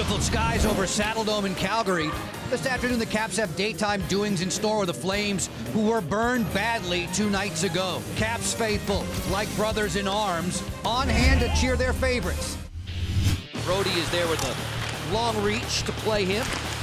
Beautiful skies over Saddledome in Calgary. This afternoon, the Caps have daytime doings in store with the Flames, who were burned badly 2 nights ago. Caps faithful, like brothers in arms, on hand to cheer their favorites. Brody is there with a long reach to play him.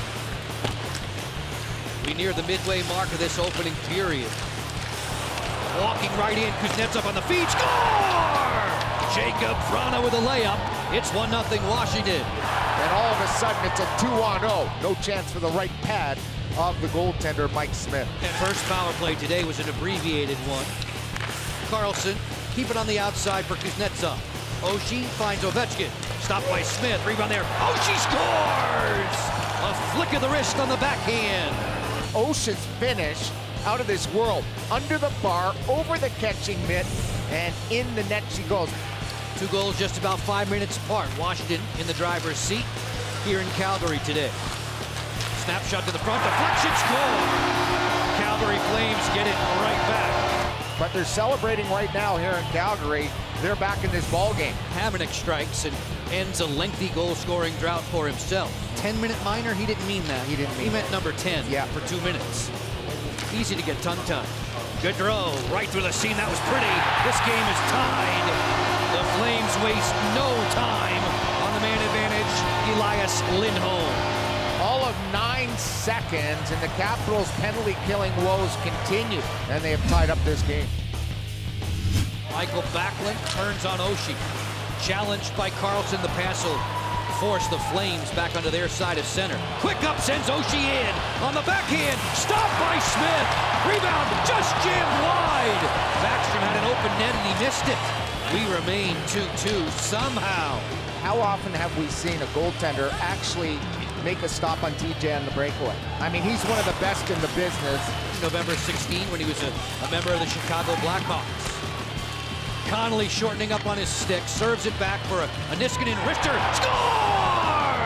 We near the midway mark of this opening period. Walking right in, Kuznetsov on the feed, score! Jacob Vrana with a layup. It's 1-0 Washington. And all of a sudden, it's a 2-on-0. No chance for the right pad of the goaltender, Mike Smith. And first power play today was an abbreviated one. Carlson, keep it on the outside for Kuznetsov. Oshie finds Ovechkin. Stopped by Smith. Rebound there. Oshie scores! A flick of the wrist on the backhand. Oshie's finish out of this world. Under the bar, over the catching mitt, and in the net she goes. 2 goals just about 5 minutes apart. Washington in the driver's seat here in Calgary today. Snapshot to the front, deflection, score! Calgary Flames get it right back. But they're celebrating right now here in Calgary. They're back in this ball game. Hamonic strikes and ends a lengthy goal-scoring drought for himself. 10-minute minor, he didn't mean that. He meant number 10 for 2 minutes. Easy to get tongue-tied. Gaudreau right through the seam. That was pretty. This game is tied. The Flames waste no time on the man advantage, Elias Lindholm. All of 9 seconds, and the Capitals' penalty-killing woes continue, and they have tied up this game. Michael Backlund turns on Oshie. Challenged by Carlson, the pass will force the Flames back onto their side of center. Quick up sends Oshie in on the backhand. Stopped by Smith. Rebound just jammed wide. Backstrom had an open net and he missed it. We remain 2-2 somehow. How often have we seen a goaltender actually make a stop on TJ on the breakaway? I mean, he's one of the best in the business. November 16 when he was a member of the Chicago Blackhawks. Connolly shortening up on his stick, serves it back for a Niskanen wrister. Score!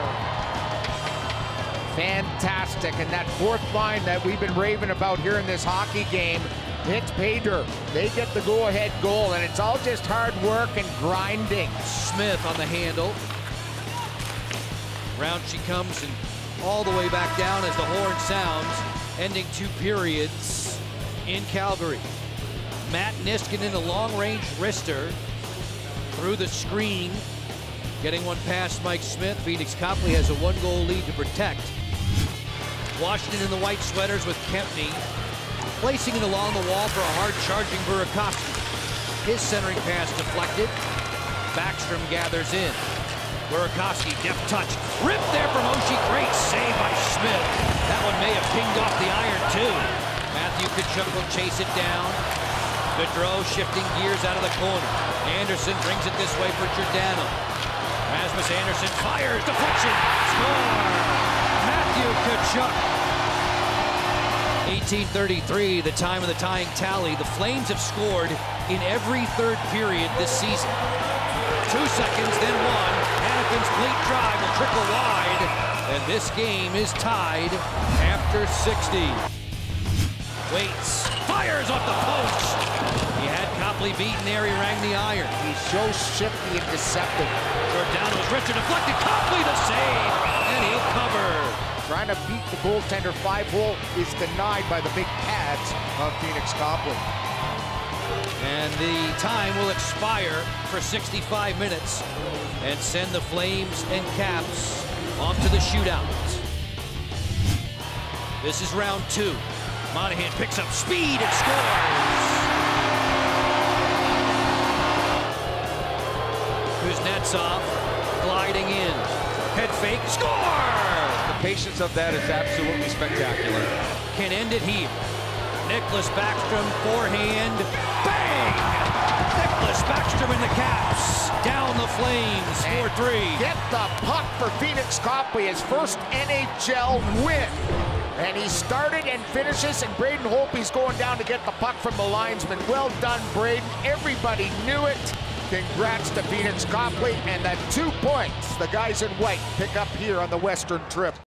Fantastic, and that fourth line that we've been raving about here in this hockey game, it's pay dirt. They get the go-ahead goal, and it's all just hard work and grinding. Smith on the handle. Round she comes and all the way back down as the horn sounds, ending 2 periods in Calgary. Matt Niskanen, a long-range wrister, through the screen, getting one past Mike Smith. Phoenix Copley has a 1-goal lead to protect. Washington in the white sweaters with Kempney, placing it along the wall for a hard-charging Burakovsky. His centering pass deflected. Backstrom gathers in. Burakovsky, deft touch, ripped there from Oshie. Great save by Smith. That one may have pinged off the iron too. Matthew Tkachuk will chase it down. Gaudreau shifting gears out of the corner. Anderson brings it this way for Giordano. Rasmus Anderson fires, deflection, score! Matthew Tkachuk. 18:33, the time of the tying tally. The Flames have scored in every third period this season. 2 seconds, then 1. Hannifin's late drive will trickle wide, and this game is tied after 60. Waits, fires off the post. He had Copley beaten there, he rang the iron. He's so shifty and deceptive. Giordano's wrist deflected, Copley the save, and he'll cover. Trying to beat the goaltender 5-hole is denied by the big pads of Phoenix Copley. And the time will expire for 65 minutes and send the Flames and Caps off to the shootout. This is round 2. Monahan picks up speed and scores. Kuznetsov gliding in. Head fake, score! The patience of that is absolutely spectacular. Can end it here. Nicklas Backstrom, forehand, bang! Nicklas Backstrom in the Caps. Down the Flames, 4-3. Get the puck for Phoenix Copley, his first NHL win. And he started and finishes, and Braden Holtby's going down to get the puck from the linesman. Well done, Braden. Everybody knew it. Congrats to Phoenix Copley, and that 2 points the guys in white pick up here on the Western trip.